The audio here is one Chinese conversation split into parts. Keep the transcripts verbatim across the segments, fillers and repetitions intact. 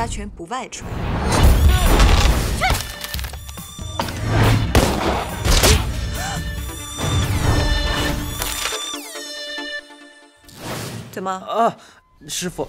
家拳不外传。怎么？ 啊，师傅。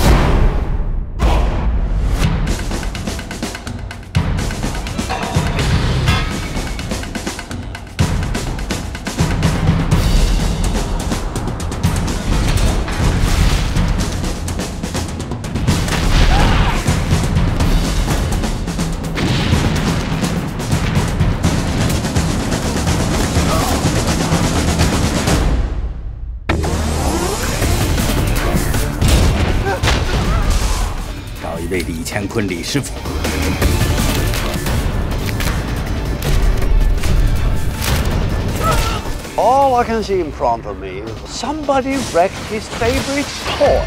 为李乾坤李师傅。All I can see in front of me is somebody wrecked his favorite toy.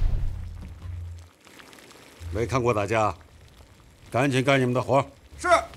没看过打架，赶紧干你们的活。 是。